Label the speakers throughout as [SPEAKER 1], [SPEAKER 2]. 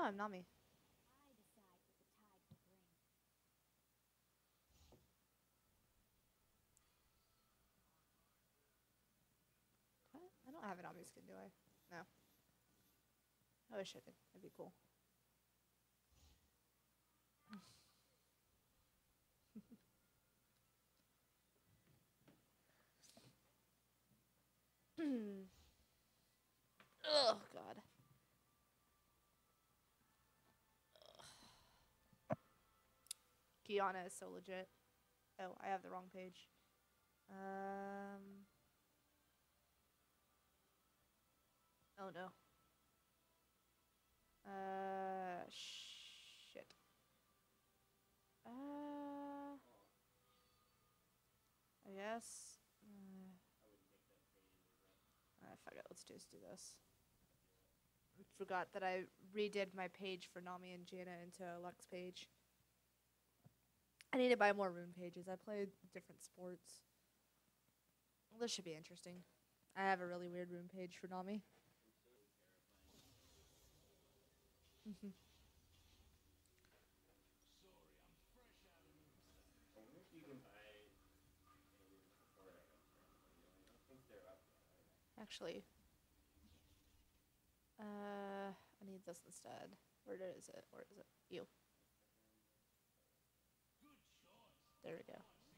[SPEAKER 1] Oh, I'm Nami. What? I don't have an Nami skin, do I? No. I wish I did. That'd be cool. Oh, God. Kiana is so legit. Oh, I have the wrong page. Oh no. Shit. I guess. Fuck it. Let's just do this. I forgot that I redid my page for Nami and Jana into a Lux page. I need to buy more rune pages. I play different sports. Well, this should be interesting. I have a really weird rune page for Nami. Actually, I need this instead. Where is it? Where is it? You. There we go.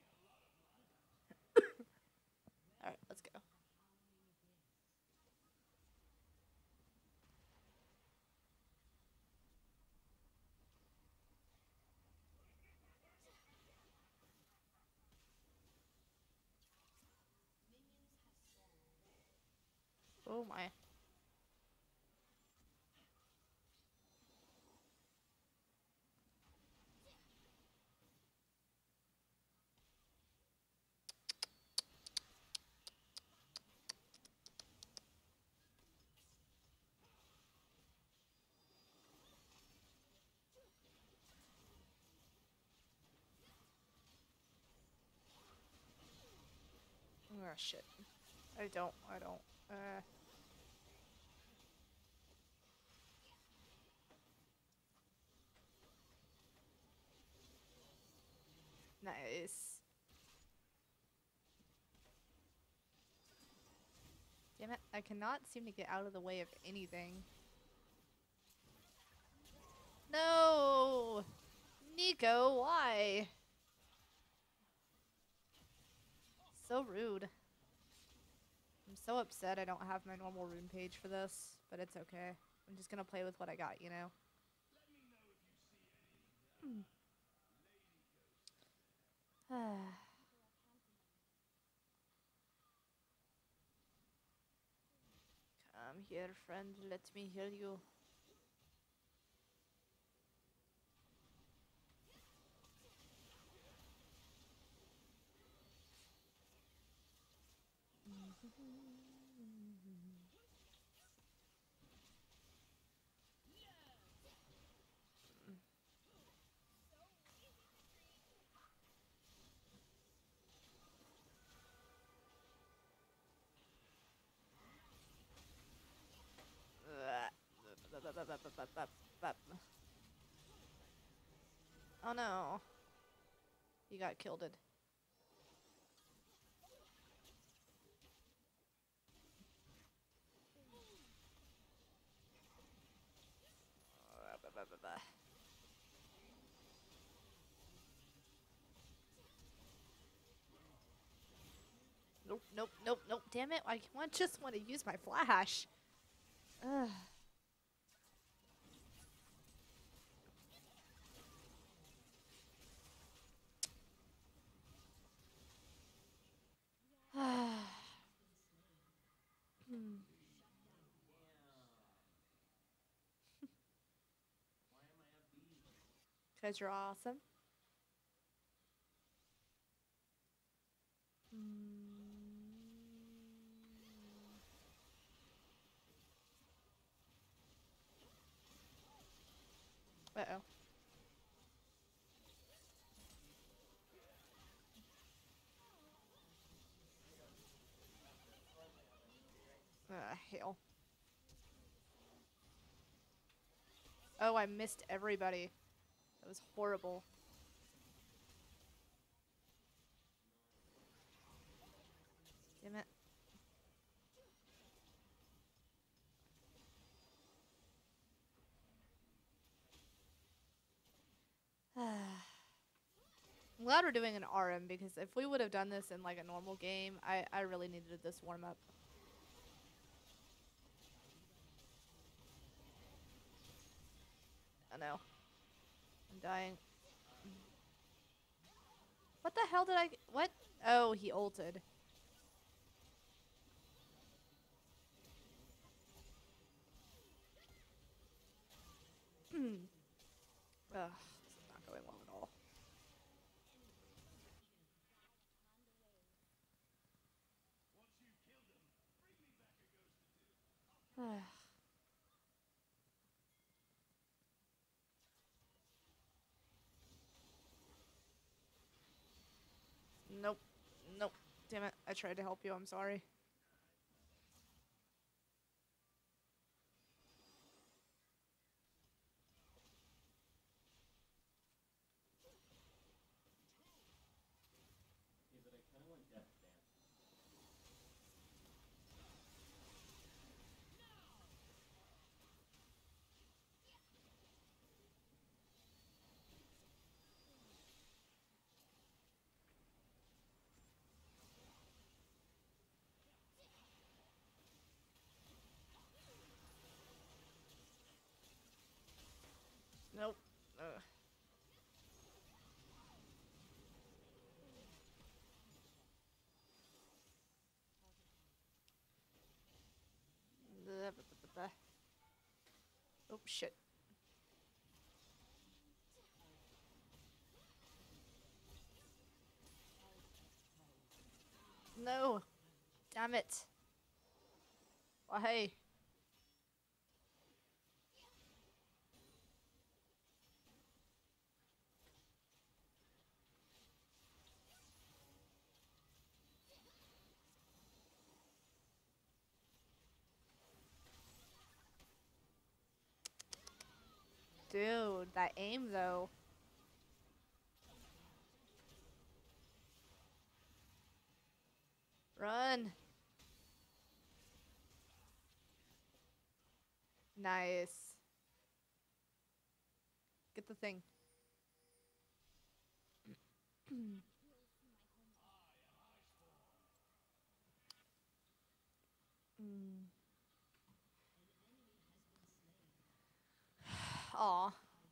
[SPEAKER 1] Alright, let's go. Oh my. Oh shit. I don't. Nice. Damn it, I cannot seem to get out of the way of anything. No! Nico, why? So rude. I'm so upset I don't have my normal rune page for this, but it's okay. I'm just gonna play with what I got, you know? Come here, friend. Let me heal you. Oh no. You got killed. Nope, nope, nope, nope. Damn it. I just want to use my flash. Ugh. Because you're awesome. Uh-oh. Hell. Oh, I missed everybody. That was horrible. Damn it. I'm glad we're doing an ARAM because if we would have done this in like a normal game, I really needed this warm up. I know. I'm dying. What the hell did I... What? Oh, he ulted. Ugh, this is not going well at all. Nope. Nope. Damn it. I tried to help you. I'm sorry. Nope. Ugh. Oh, shit. No. Damn it. Why? Dude, that aim though. Run. Nice. Get the thing. Aw.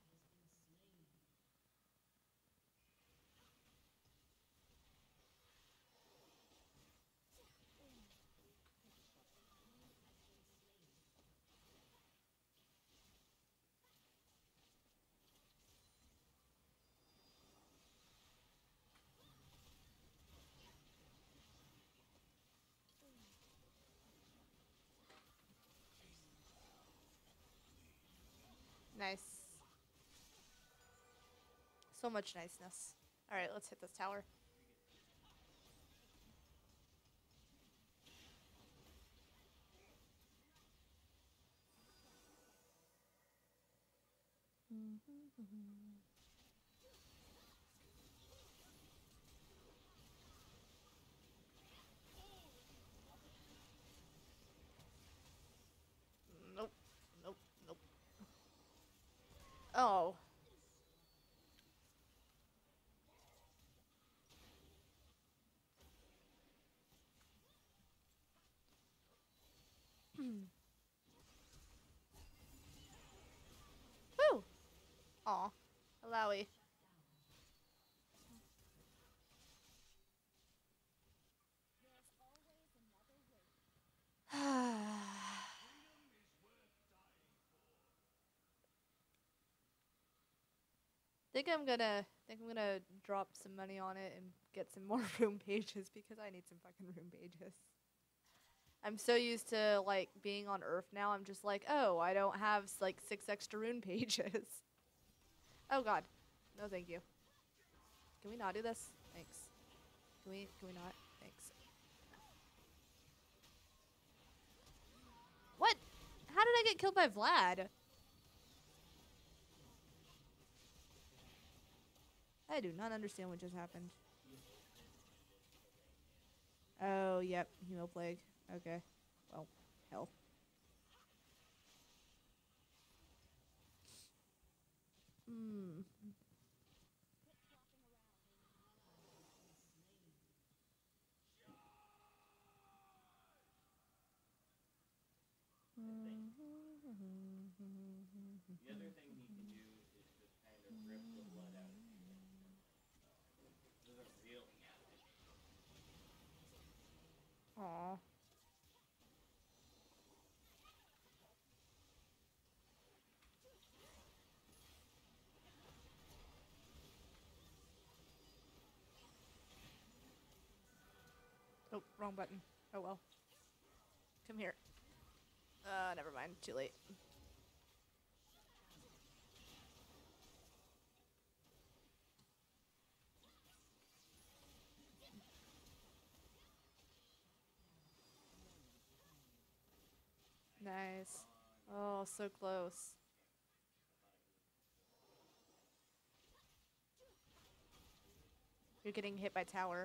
[SPEAKER 1] Nice. So much niceness. Alright, let's hit this tower. Nope. Nope. Nope. Oh. Woo! Aw. Allowy. think I'm gonna drop some money on it and get some more room pages because I need some fucking room pages. I'm so used to like being on Earth now. I'm just like, oh, I don't have like 6 extra rune pages. Oh god, no, thank you. Can we not do this? Thanks. Can we not? Thanks. What? How did I get killed by Vlad? I do not understand what just happened. Oh, yep. Hemo plague. Okay. Well, hell. Hmm.
[SPEAKER 2] The other thing he can do is just kind of rip the blood out of you. Doesn't really have to.
[SPEAKER 1] Aw. Oh, wrong button. Oh well. Come here. Never mind. Too late. Nice. Oh, so close. You're getting hit by tower.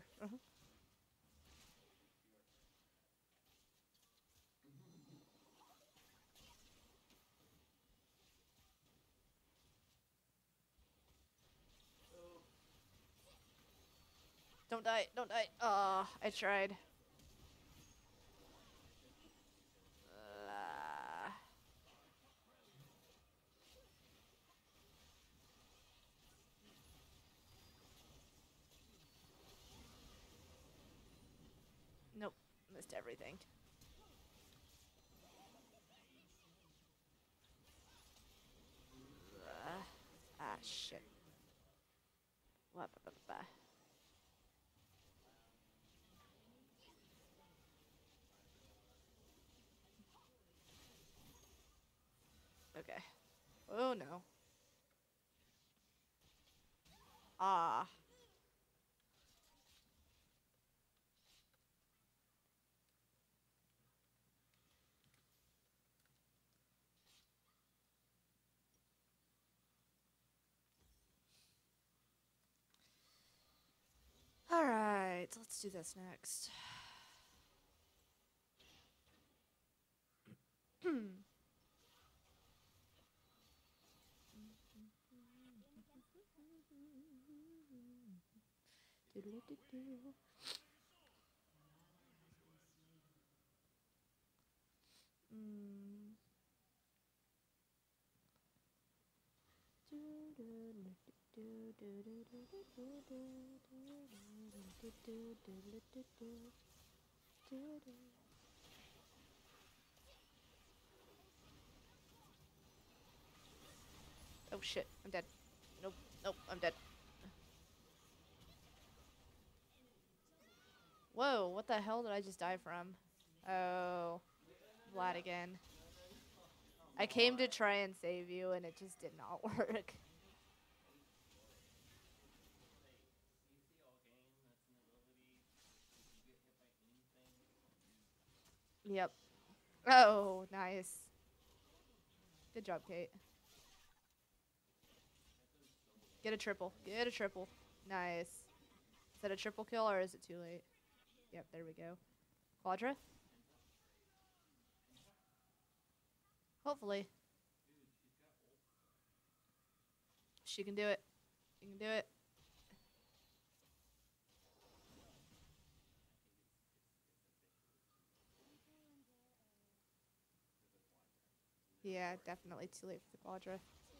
[SPEAKER 1] Don't die. Don't die. Oh, I tried. Nope. Missed everything. Shit. What? Okay. Oh no. Ah. Alright, let's do this next. Oh shit, I'm dead. Nope, nope, I'm dead. Whoa, what the hell did I just die from? Oh, Vlad again. I came to try and save you and it just did not work. Yep. Oh, nice. Good job, Kate. Get a triple. Get a triple. Nice. Is that a triple kill or is it too late? Yep, there we go. Quadra? Hopefully. She can do it. She can do it. Yeah, definitely too late for the Quadra.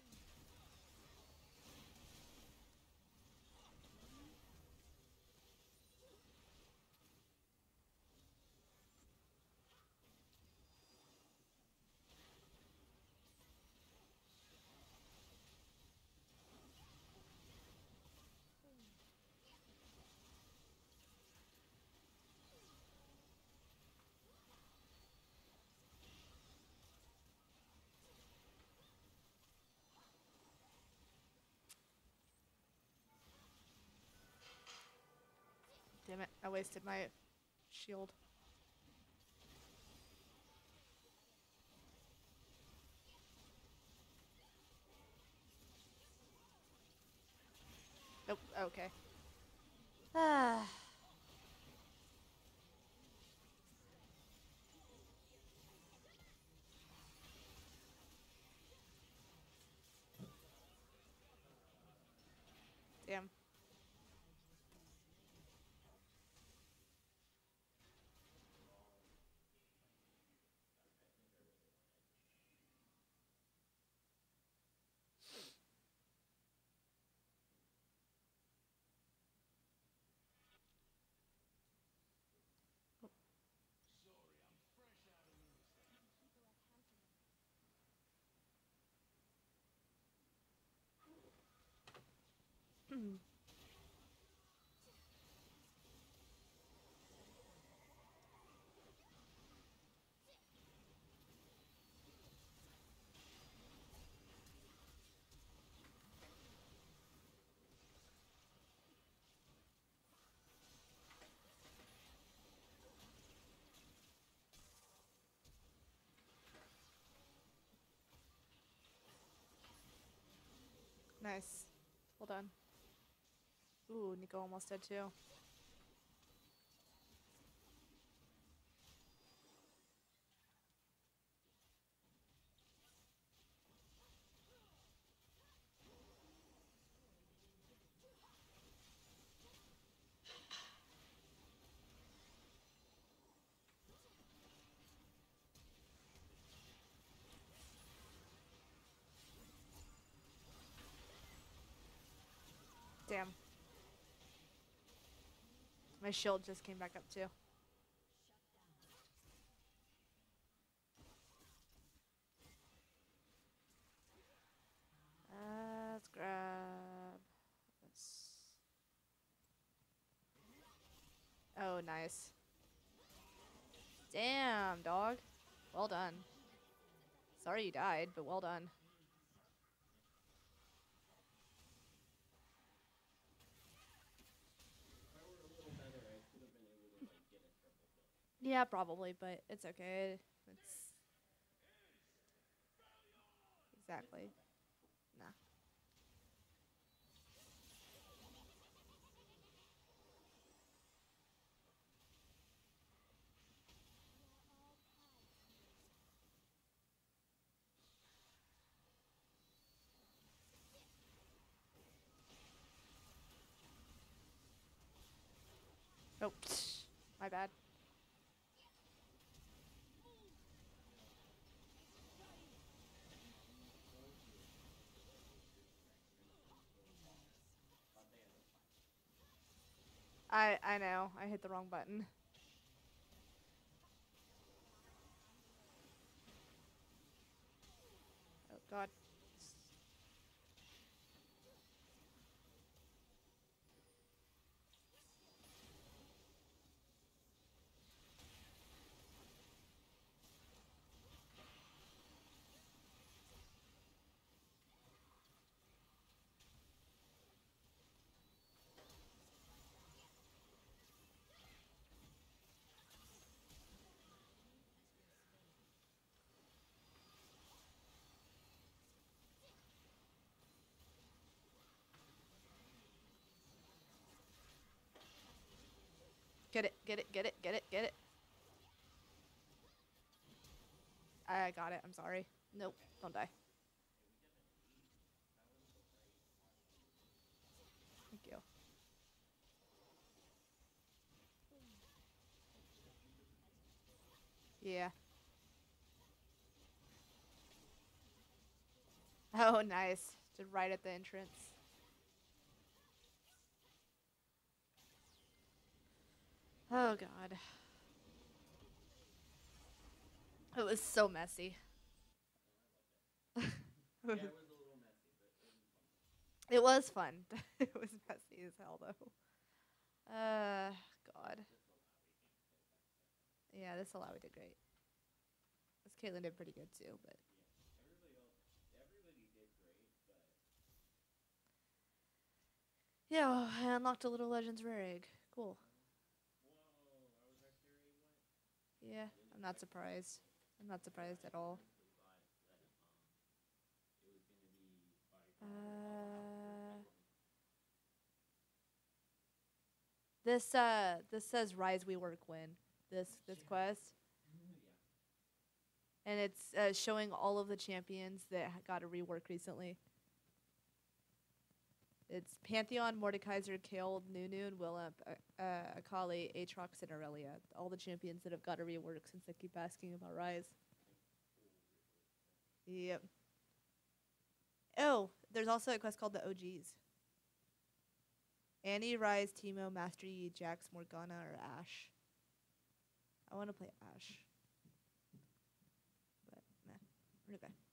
[SPEAKER 1] Damn it, I wasted my shield. Nope, Okay. Ah. Damn. Nice. Well done. Ooh, Nico almost dead too. Damn. My shield just came back up too. Let's grab this. Oh, nice. Damn, dog. Well done. Sorry you died, but well done.
[SPEAKER 2] If I were a little better, I could have been able to like get a triple kill.
[SPEAKER 1] Yeah, probably, but it's okay. It's exactly. Nah. Oh, my bad. I know. I hit the wrong button. Oh god. Get it, get it, get it, get it, get it. I got it. I'm sorry. Nope. Don't die. Thank you. Yeah. Oh, nice. Just right at the entrance. Oh god. It was so messy.
[SPEAKER 2] Yeah, it was a little messy, but it was fun.
[SPEAKER 1] It was fun. It was messy as hell though. God. Yeah, this Alawi did great. This Caitlyn did pretty good too, but
[SPEAKER 2] Everybody did great, but
[SPEAKER 1] yeah, well, I unlocked a little Legends rare egg. Cool.
[SPEAKER 2] whoa, I was right there. He went.
[SPEAKER 1] Yeah, I'm not surprised. I'm not surprised at all.
[SPEAKER 2] Honestly thought that it was gonna be by far the top
[SPEAKER 1] Uh,
[SPEAKER 2] Legend.
[SPEAKER 1] This says Rise We Work Win. This quest.
[SPEAKER 2] Yeah.
[SPEAKER 1] And it's showing all of the champions that got a rework recently. It's Pantheon, Mordekaiser, Kael, Nunu, and Willamp, Akali, Aatrox, and Aurelia. All the champions that have got a rework since I keep asking about Rise. Yep. Oh, there's also a quest called the OGs. Annie, Rise, Teemo, Master Yi, Jax, Morgana, or Ashe. I want to play Ashe. But, nah. Okay.